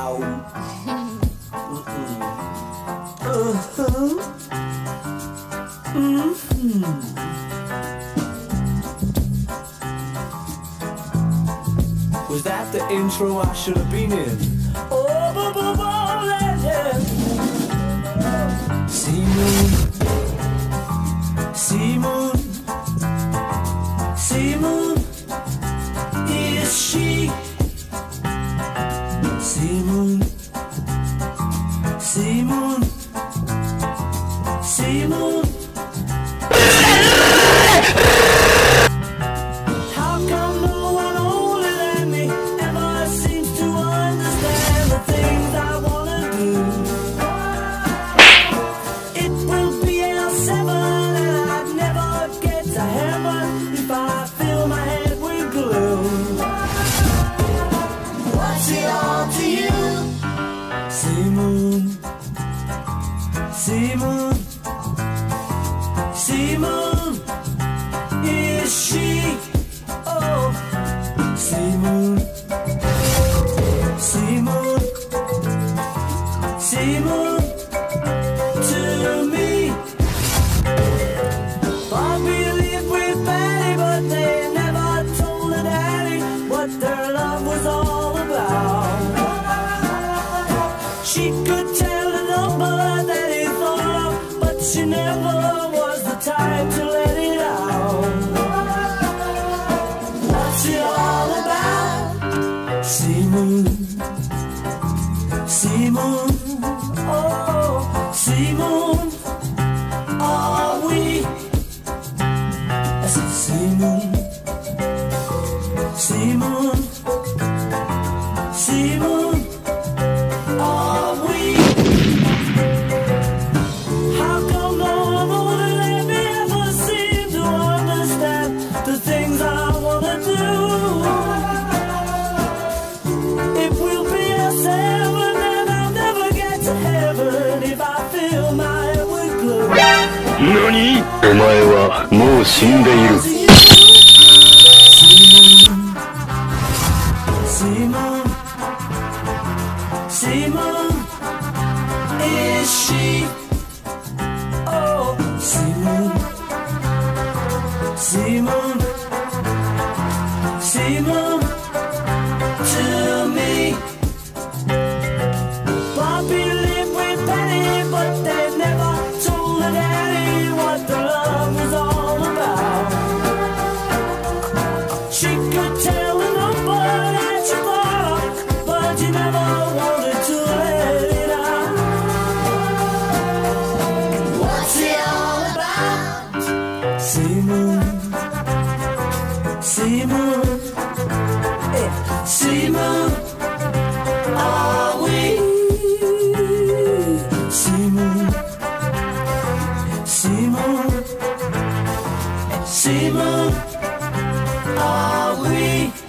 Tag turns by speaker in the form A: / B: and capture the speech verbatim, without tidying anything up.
A: about. Mm-mm. Uh-huh. Mm-hmm. Was that the intro I should have been in? Oh, bo bo bo legend. Sea moon, sea moon, sea moon, is she? Sea moon, sea moon, sea moon. How come no one older than me ever seems to understand the things I wanna do? It will be L seven and I'd never get to heaven if I fill my head with glue. What's it all to you? Sea moon, sea moon, sea moon, is she? Oh, sea moon, sea moon, sea moon, to me. Bobby lived with Betty, but they never told her daddy what their love was all about. She could tell the number that he thought of, but she never was the type to let it out. What's it all about? Sea moon, sea moon, oh, sea moon, are we? I said sea moon, sea moon, sea moon, are we? How come no one older than me ever seem to understand the things I wanna do? It will be a seven and I'll never get to heaven if I fill my head with glue.
B: 何？お前はもう死んでいる。
A: Sea moon, sea moon, is she? Oh, sea moon, sea moon, sea moon, to me. Bobby lived with Penny, but they never told her daddy what the love was all about. She could tell the number that she thought of, but she never wanted to let it out. What's it all about? Sea moon, sea moon, eh, sea moon, are we? Sea moon, sea moon, sea moon, are we?